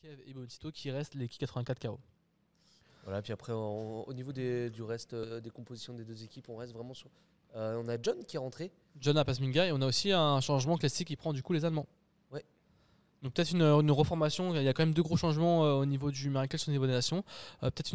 Kev et Bonito qui restent les 84 KO. Voilà, puis après, au niveau du reste des compositions des deux équipes, on reste vraiment sur. On a John qui est rentré. John à Pasminga et on a aussi un changement classique qui prend du coup les Allemands. Ouais. Donc peut-être une reformation, il y a quand même 2 gros changements au niveau du Miracles au niveau des nations. Peut-être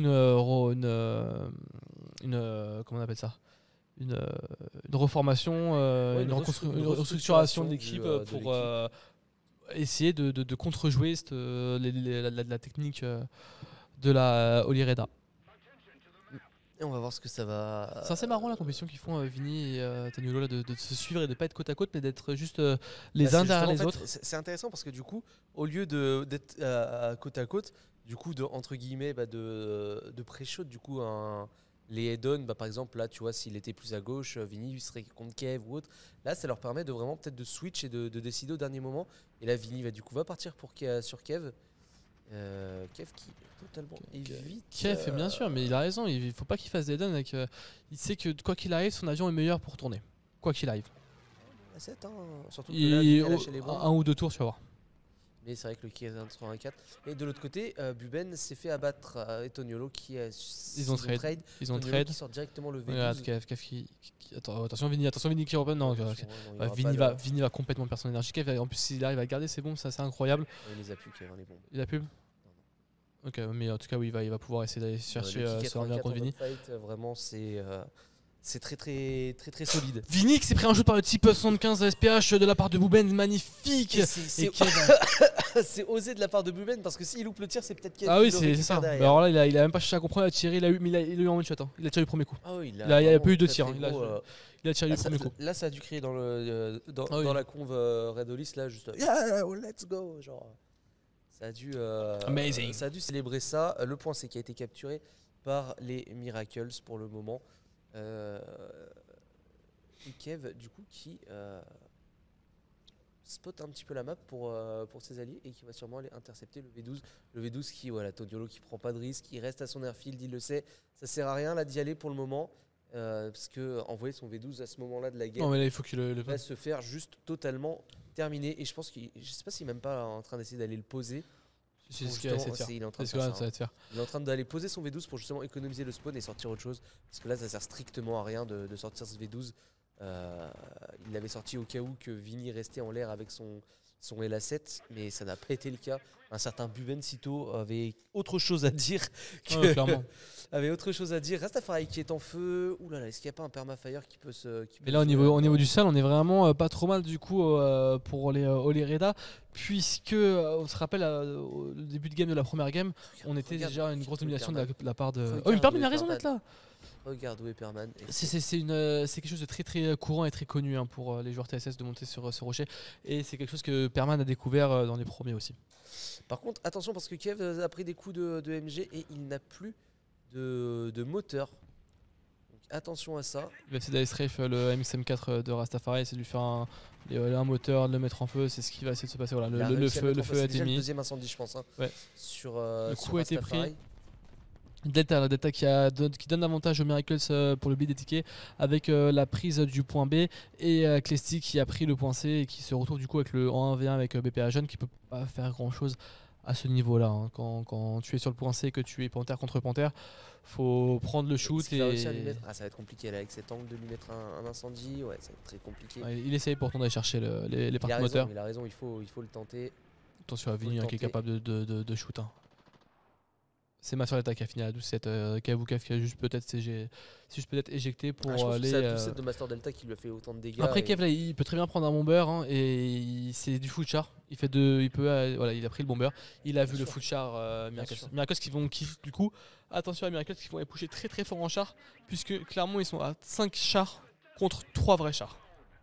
comment on appelle ça, une reformation, Ouais, une restructuration restructuration de l'équipe de pour l'équipe. essayer de contre-jouer la technique de la Olireda. Et on va voir ce que ça va. C'est assez marrant la compétition qu'ils font Vini et Taniolo là, de se suivre et de ne pas être côte à côte mais d'être juste les Bah, uns c'est derrière justement, les en fait, autres. c'est intéressant parce que du coup, au lieu d'être côte à côte, du coup, entre guillemets, de pré-shot, du coup, les head-on, par exemple, là, tu vois, s'il était plus à gauche, Vini serait contre Kev ou autre. Là, ça leur permet de vraiment peut-être de switch et de décider au dernier moment. Et là, Vini va partir sur Kev. Kev qui totalement évite. Kev, bien sûr, mais il a raison, il faut pas qu'il fasse des dons. Il sait que quoi qu'il arrive, son avion est meilleur pour tourner. Quoi qu'il arrive. Surtout que là, Vini a lâché les Un bombes. ou deux tours, tu vas voir. Mais c'est vrai que le K184. Et de l'autre côté, Buben s'est fait abattre et Toniolo qui Ils ont trade. Ils ont Toniolo trade. qui sort directement le V12. Regarde, Kev Attends, attention Vini qui reprend. Non, Attention, il y aura Vini, pas Vini va complètement perdre son énergie. Kev, en plus, s'il arrive à garder ses bombes, ça c'est incroyable. Il les a plus, Kev, les bombes. Il a pub. Ok, mais en tout cas, oui, il va pouvoir essayer d'aller chercher ce revers contre Vini. Vraiment, c'est très solide. Vini qui s'est pris un jeu par le type 75 SPH de la part de Bouben, magnifique. C'est osé de la part de Buben parce que s'il loupe le tir, c'est peut-être Kev. Ah oui, qui le c'est récupère ça. derrière. Bah alors là, il a même pas cherché à comprendre, il a tiré, il a eu en one shot. Il a tiré le premier coup. Ah oui, Il a vraiment pas eu de très, tir. très Il a tiré Là, le premier coup. là, ça a dû crier dans Ah oui. la conve Red Olis, là, juste yeah, let's go, genre. Ça a dû Amazing. Ça a dû célébrer ça. Le point, c'est qui a été capturé par les Miracles pour le moment. Et Kev, du coup, qui spot un petit peu la map pour ses alliés et qui va sûrement aller intercepter le V12. Le V12 qui, voilà, Toniolo qui prend pas de risque, il reste à son airfield, il le sait. Ça sert à rien là d'y aller pour le moment. Parce que envoyer son V12 à ce moment-là de la game Non, mais là, il faut qu'il va se faire juste totalement terminer. Et je pense qu'il, je sais pas s'il est même pas en train d'essayer d'aller le poser. C'est ce qu'il a essayé de faire. Il est en train de C'est faire ce ça, qu'il va faire. Il est en train d'aller poser son V12 pour justement économiser le spawn et sortir autre chose. Parce que là, ça sert strictement à rien de sortir ce V12. Il l'avait sorti au cas où que Vini restait en l'air avec son LA7, mais ça n'a pas été le cas. Un certain Buben Sito avait autre chose à dire. Clairement. Avait autre chose à dire. Rastafari qui est en feu. Ouh là là, est-ce qu'il n'y a pas un permafire qui peut se. Et là, au niveau du sol, on est vraiment pas trop mal du coup pour les Olireda, puisque on se rappelle au début de game de la première game, on était déjà une grosse domination de la part de. Oh, Hyperman a raison d'être là. Regarde où est Perman. C'est quelque chose de très très courant et très connu pour les joueurs TSS de monter sur ce rocher. Et c'est quelque chose que Perman a découvert dans les premiers aussi. Par contre, attention parce que Kev a pris des coups de MG et il n'a plus de moteur. Donc attention à ça. Il va essayer d'aller strafe le MXM4 de Rastafari, essayer de lui faire un moteur, de le mettre en feu. C'est ce qui va essayer de se passer. Voilà, le feu a été mis. Le deuxième incendie, je pense. Hein, ouais. Sur, le sur coup a été Rastafari. pris. Delta qui donne avantage aux Miracles pour le bid des tickets avec la prise du point B et Klesti qui a pris le point C et qui se retrouve du coup avec le en 1v1 avec BPA Jeune qui peut pas faire grand chose à ce niveau là hein. Quand tu es sur le point C et que tu es panthère contre panthère, faut prendre le shoot ça va être compliqué là, avec cet angle de lui mettre un incendie, ouais, ça va être très compliqué. Ouais, il essaye pourtant d'aller chercher les parcs moteurs. Il a raison, il faut le tenter. Attention à Vini qui est capable de shoot. Hein. C'est ma soeur qui a fini à 12-7. Kavoukav qui a juste peut-être éjecté pour aller. C'est à 12-7 de Master Delta qui lui a fait autant de dégâts. Après, Kev, là, il peut très bien prendre un bomber hein, et c'est du full char. Il a pris le bomber. Il a vu le full char Miracles qui du coup, attention à Miracles qui vont aller pusher très très fort en char, puisque clairement ils sont à 5 chars contre 3 vrais chars.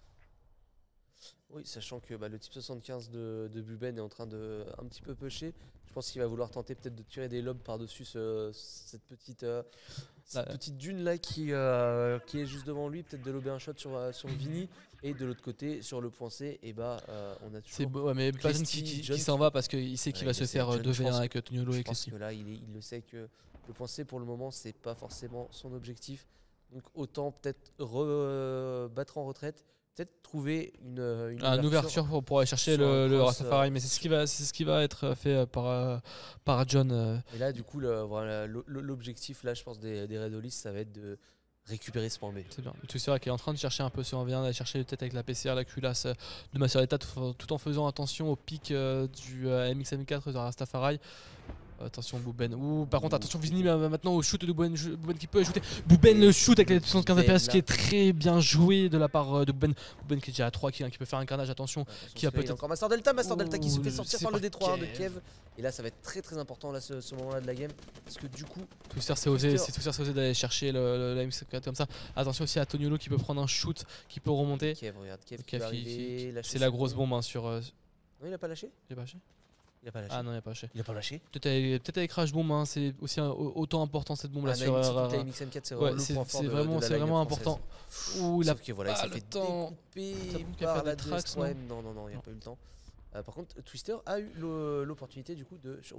Oui, sachant que le type 75 de Buben est en train de un petit peu pusher. Je pense qu'il va vouloir tenter peut-être de tirer des lobes par-dessus cette petite dune là qui est juste devant lui, peut-être de lober un shot sur Vini. Et de l'autre côté, sur le point C, on a toujours. Mais personne qui s'en va parce qu'il sait qu'il va se faire 2v1 avec Toniolo et Klesti. Je pense que là, il le sait que le point C pour le moment, c'est pas forcément son objectif. Donc autant peut-être battre en retraite. peut-être trouver Une ouverture pour aller chercher sur un le cross, Rastafari, mais c'est ce qui va être fait par John. Et là, du coup, voilà, l'objectif, là, je pense, des Red Hollis, ça va être de récupérer ce point B. C'est bien. Twister qui est en train de chercher un peu sur 1v1, d'aller chercher peut-être avec la PCR, la culasse de Maceretta, tout en faisant attention au pic du MXM4 de Rastafari. Attention Bouben. Par contre, attention Vini maintenant au shoot de Bouben qui peut ajouter. Bouben le shoot avec les 75 FPS qui est très bien joué de la part de Bouben. Bouben qui est déjà à 3 kills, qui peut faire un carnage. Attention, qui a peut-être encore Master Delta qui se fait sortir par le D3 de Kev. Et là, ça va être très très important là, ce moment-là de la game. Parce que du coup. Twister s'est osé d'aller chercher la MX4 comme ça. Attention aussi à Toniolo qui peut prendre un shoot, qui peut remonter. Kev, regarde, Kev c'est la grosse bombe sur. Non, il a pas lâché. Il a pas lâché. Il a pas lâché. Ah non, il a pas lâché. Il a pas lâché. Peut-être avec Crash Bomb, c'est aussi autant important cette bombe là sur la MXM4, c'est vraiment le point fort c'est vraiment important. Ouh, il a voilà, il s'est fait découper par la tracks, non, il n'y a pas eu le temps. Par contre, Twister a eu l'opportunité du coup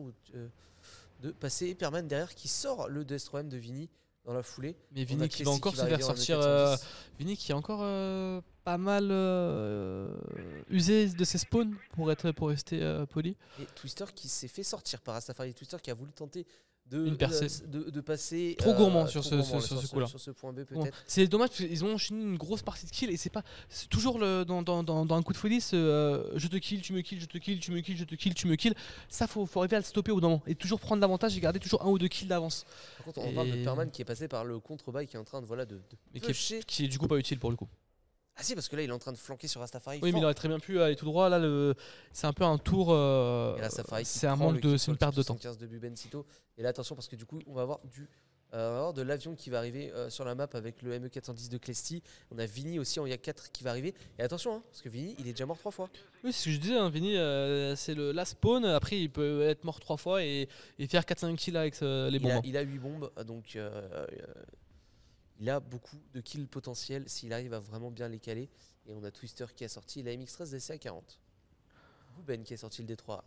de passer Hyperman derrière qui sort le DS3M de Vini dans la foulée. Mais Vini qui va encore se faire sortir. Vini qui est encore pas mal usé de ses spawns pour rester poli. Et Twister qui s'est fait sortir par Rastafari. Twister qui a voulu tenter de passer trop gourmand sur ce coup-là. Sur ce point B peut-être. Bon, c'est dommage parce qu'ils ont enchaîné une grosse partie de kill et c'est toujours dans un coup de folie je te kill, tu me kill, je te kill, tu me kill, je te kill, tu me kill. Ça faut arriver à le stopper au bout d'un moment et toujours prendre l'avantage et garder toujours 1 ou 2 kills d'avance. Par contre on parle de Perman qui est passé par le contre-bas qui est en train de qui est du coup pas utile pour le coup. Ah si, parce que là il est en train de flanquer sur Rastafari. Oui, mais il aurait très bien pu aller tout droit. Là, c'est un peu un tour. C'est un manque de. C'est une perte de temps. 15 de Bubencito. Et là, attention, parce que du coup, on va avoir de l'avion qui va arriver sur la map avec le ME410 de Clesty. On a Vini aussi en IA4 qui va arriver. Et attention, parce que Vini, il est déjà mort 3 fois. Oui, c'est ce que je disais. Vini, c'est le last spawn. Après, il peut être mort 3 fois et faire 4-5 kills avec les bombes. Il a 8 bombes, donc. Il a beaucoup de kills potentiels s'il arrive à vraiment bien les caler. Et on a Twister qui a sorti la MX-13 DC-40. Bouben qui a sorti le D3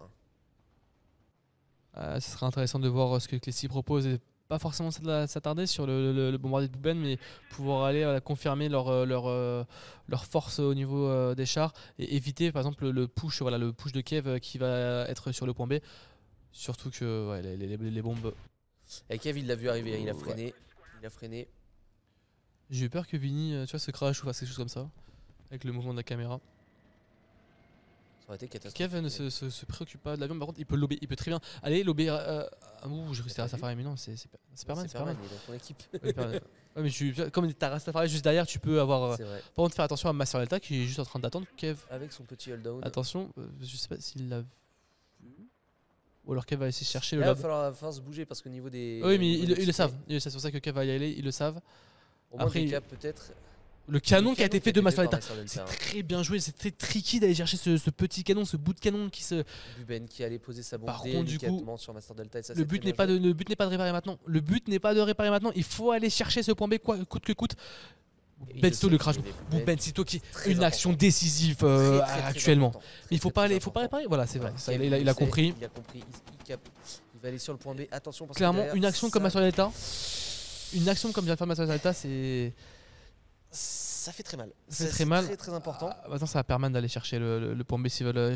ce serait intéressant de voir ce que Clesty propose et pas forcément s'attarder sur le bombardier de Bouben, mais pouvoir aller confirmer leur force au niveau des chars et éviter par exemple le push de Kev qui va être sur le point B. Surtout que les bombes. Et Kev il l'a vu arriver, il a freiné. J'ai eu peur que Vini se crash ou fasse quelque chose comme ça, avec le mouvement de la caméra. Ça aurait été catastrophique. Kev ne se préoccupe pas de l'avion, par contre il peut lober, il peut très bien aller lober. Je restais à Rastafari, mais non, c'est Perman. C'est Perman, il est dans ton équipe. Mais comme t'as Rastafari juste derrière, tu peux avoir. C'est vrai. Par contre, faire attention à Master Delta qui est juste en train d'attendre Kev. Avec son petit hold down. Attention, je sais pas s'il l'a vu. Ou alors Kev va essayer de chercher le lob. lob. Il va falloir se bouger parce qu'au niveau des. Oui, mais ils le savent. C'est pour ça que Kev va y aller, ils le savent. Après, peut-être. Le canon qui a été fait de Master Delta, c'est très bien joué, c'est très tricky d'aller chercher ce petit canon, ce bout de canon qui se. Buben qui allait poser sa bombe par contre, du coup, sur Master Delta. Et ça, le but n'est pas de réparer maintenant. Le but n'est pas de réparer maintenant. Il faut aller chercher ce point B coûte que coûte. Bubencito le crash. Bubencito qui est une action décisive actuellement. Mais il faut pas réparer. Voilà, c'est vrai. Il a compris. Il a compris. Il va aller sur le point B. Attention parce clairement, que une action comme Master Delta. Une action comme vient de faire Master Delta, c'est. Ça fait très mal. C'est très très important. Maintenant, ça va permettre d'aller chercher le point B s'ils veulent.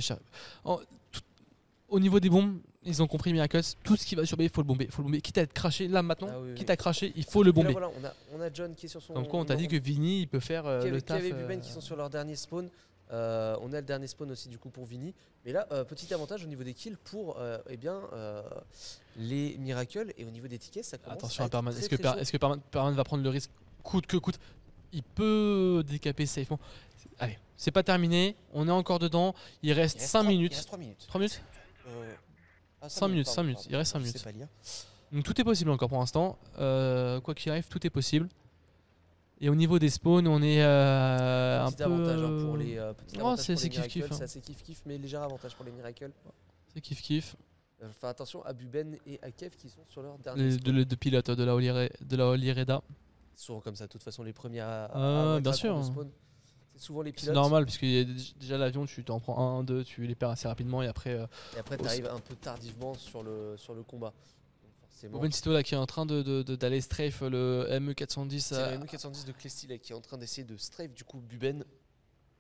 Au niveau des bombes, ils ont compris Miracles. Tout ce qui va sur B, il faut le bomber. Quitte à être craché là maintenant, quitte à cracher, il faut le bomber. Là, voilà, on a John qui est sur son. Comme quoi, on t'a dit que Vini, il peut faire le taf. Kev et Buben qui sont sur leur dernier spawn. On a le dernier spawn aussi du coup pour Vini. Mais là, petit avantage au niveau des kills pour les Miracles et au niveau des tickets, ça commence. Attention à Perman. Est-ce que Perman va prendre le risque coûte que coûte? Il peut décaper safement. Allez, c'est pas terminé. On est encore dedans. Il reste 5 minutes. Il reste 3 minutes. 3 minutes 5 minutes. Il reste 5 minutes. Pas lire. Donc tout est possible encore pour l'instant. Quoi qu'il arrive, tout est possible. Et au niveau des spawns, on est un petit peu. Avantage pour les petits avantages c'est pour les kiff-kiff. Miracles, c'est assez kiff-kiff, mais léger avantage pour les Miracles. C'est kiff-kiff. Faire attention à Buben et à Kev qui sont sur leur dernier spawn. Les deux pilotes de la Olireda. Souvent comme ça, de toute façon, les premiers à bien sûr. Le spawn, c'est souvent les pilotes. C'est normal, puisque déjà l'avion, tu t'en prends un, deux, tu les perds assez rapidement et après. Tu arrives un peu tardivement sur le combat. Bubencito là qui est en train d'aller strafe le ME410. C'est le ME410 de Clesty là qui est en train d'essayer de strafe du coup Buben.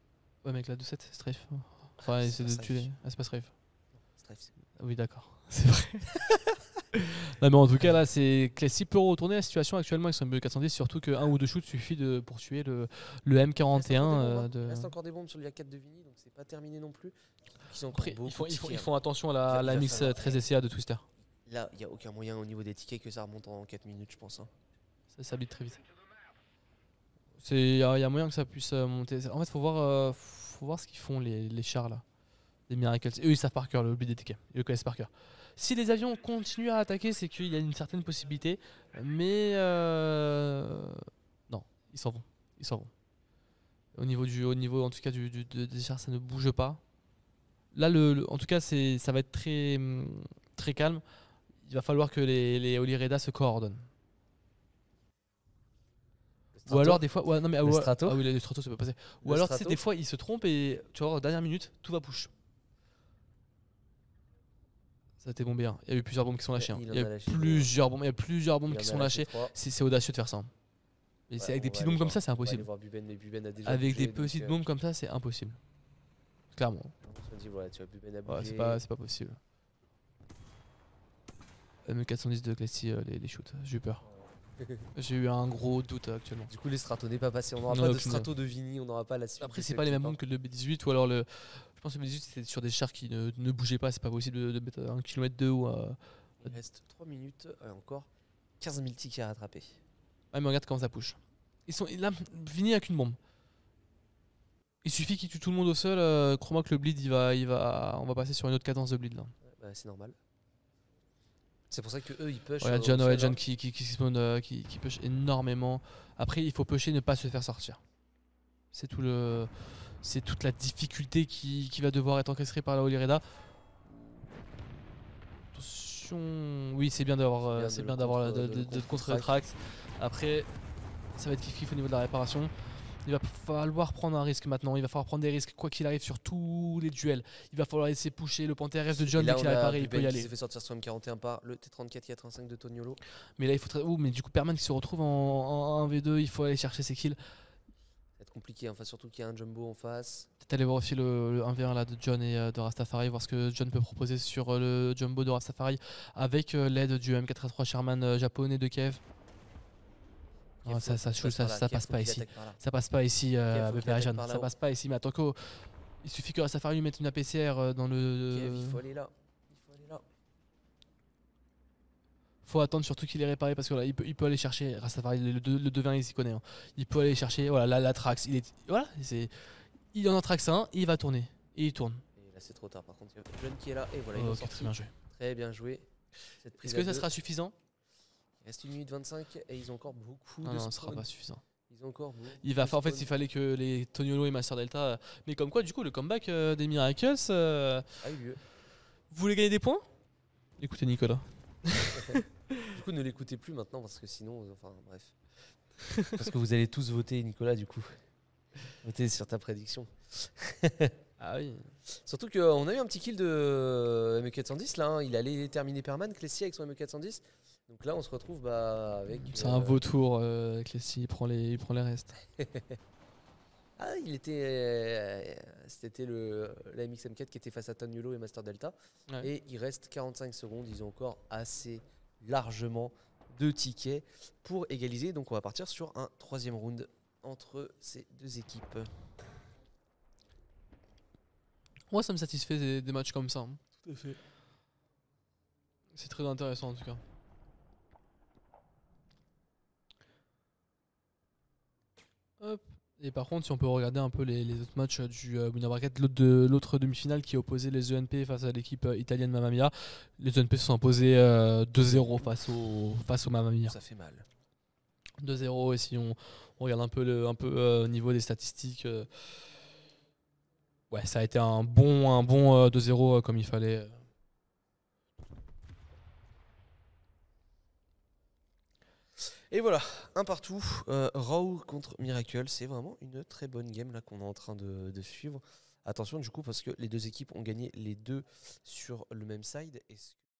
Ouais, mec, la 2-7, c'est strafe. Enfin, c'est essaie pas de strafe. tuer. Ah, c'est pas strafe. Strife, c'est bon. Oui, d'accord. C'est vrai. Non, mais en tout cas, là, c'est Classy peut retourner la situation actuellement avec son BE410, surtout qu'un ou deux shoots suffit pour tuer le M41. Il reste encore des bombes sur le VIA 4 de Vini, donc c'est pas terminé non plus. Ils ont encore Après, beaucoup de tickets, ils hein. font attention à Il la va mix falloir- 13 SCA de Twister. Là, il n'y a aucun moyen au niveau des tickets que ça remonte en 4 minutes, je pense, hein. Ça s'habite très vite. Il y a moyen que ça puisse monter. En fait, faut voir ce qu'ils font les chars là. Les Miracles. Eux, ils savent par cœur le BDTK. Ils le connaissent par cœur. Si les avions continuent à attaquer, c'est qu'il y a une certaine possibilité. Mais non, ils s'en vont. Ils s'en vont. Au niveau en tout cas des chars, ça ne bouge pas. Là, en tout cas, ça va être très calme. Il va falloir que les Olireda se coordonnent. Ou alors des fois, ouais, non mais Le Strato. ah oui, le Strato ça peut passer. Ou Le alors tu sais Strato. des fois ils se trompent et tu vois dernière minute tout va push. Ça a été bombé. Hein. Il y a eu plusieurs bombes qui sont lâchées. Hein. Il en Il y a a lâché plusieurs bombes. Il y a plusieurs bombes Il qui en a sont lâché lâchées. 3. C'est audacieux de faire ça. Hein. Mais Ouais, c'est avec on des va petites aller bombes comme voir- ça, c'est On va aller impossible. voir Buben, mais Buben a déjà Avec bougé, des petites donc, bombes comme ça, c'est impossible. Clairement. on se dit, voilà, tu vois, Buben a Ouais, bougé. c'est pas possible. M410 de Classy, les shoots. J'ai eu peur. J'ai eu un gros doute actuellement. Du coup, les Strato n'est pas passé. On n'aura Non, pas de aucune Strato de Vini, on n'aura pas la suite. Après, de c'est ce pas les mêmes clip, hein. bombes que le B18 ou alors le. Je pense que le B18 c'était sur des chars qui ne bougeaient pas. C'est pas possible de mettre 1 km 2 ou. Il reste 3 minutes et encore 15 000 tickets à rattraper. Ouais, mais regarde comment ça push. Ils sont là, fini avec une bombe. Il suffit qu'il tue tout le monde au sol. Crois-moi que le bleed, on va passer sur une autre cadence de bleed là. Ouais, bah, c'est normal. C'est pour ça que eux ils push. Regarde John, ouais, John qui spawn, qui push énormément. Après, il faut pusher, ne pas se faire sortir. C'est toute la difficulté qui va devoir être encaissée par la Olireda. Attention, oui, c'est bien d'avoir, de contre le Trax. Après, ça va être kiff au niveau de la réparation. Il va falloir prendre un risque maintenant. Il va falloir prendre des risques quoi qu'il arrive sur tous les duels. Il va falloir essayer de pusher le Panther F de John dès qu'il a réparé. Il peut y Il aller. s'est fait sortir son M41 par le T34-85 de Toniolo. Mais là, il faut mais du coup, Perman qui se retrouve en 1v2, il faut aller chercher ses kills. Ça va être compliqué, enfin, surtout qu'il y a un Jumbo en face. Peut-être aller voir aussi le 1v1 là, de John et de Rastafari, voir ce que John peut proposer sur le Jumbo de Rastafari avec l'aide du M4A3 Sherman japonais de Kiev. Non, ça passe pas ici. Ça passe pas ici à BP Ajan. Ça passe pas ici. Mais attends il suffit que Rastafari lui mette une APCR dans le. Il faut aller là. Faut attendre surtout qu'il est réparé parce que là, il peut aller chercher Rastafari, le 2v1 il s'y connaît. Hein. Il peut aller chercher voilà, la Trax. Il en a Trax 1, il va tourner. Et il tourne. Et là c'est trop tard par contre. Il y a John qui est là et voilà, il Oh, est ok, sorti. très bien joué. Très bien joué. Est-ce que ça sera suffisant? Il reste 1 minute 25 et ils ont encore beaucoup Non, de non, ce spawn. sera pas suffisant. Ils ont encore beaucoup En fait, il fallait que les Toniolo et Master Delta. Mais comme quoi, du coup, le comeback des Miracles. a eu lieu. Vous voulez gagner des points? Écoutez, Nicolas. Du coup, ne l'écoutez plus maintenant parce que sinon, enfin bref. Parce que vous allez tous voter, Nicolas, du coup. Voter sur ta prédiction. Ah oui. Surtout qu'on a eu un petit kill de ME410 là. Hein. Il allait terminer Perman, Clessy avec son ME410. Donc là, on se retrouve avec. C'est un vautour, Clessy, il prend les restes. Ah, c'était la MXM4 qui était face à Toniolo et Master Delta. Ouais. Et il reste 45 secondes. Ils ont encore assez largement de tickets pour égaliser. Donc on va partir sur un 3e round entre ces deux équipes. Moi, ça me satisfait des matchs comme ça. Hein. Tout à fait. C'est très intéressant en tout cas. Hop. Et par contre, si on peut regarder un peu les autres matchs du winner bracket, l'autre demi-finale qui opposait les ENP face à l'équipe italienne Mamma Mia, les ENP se sont imposés 2-0 face au Mamma Mia. Ça fait mal. 2-0 et si on regarde un peu au niveau des statistiques, ouais, ça a été un bon 2-0 comme il fallait. Et voilà, un partout. Raw contre Miracle, c'est vraiment une très bonne game là qu'on est en train de suivre. Attention du coup parce que les deux équipes ont gagné les deux sur le même side.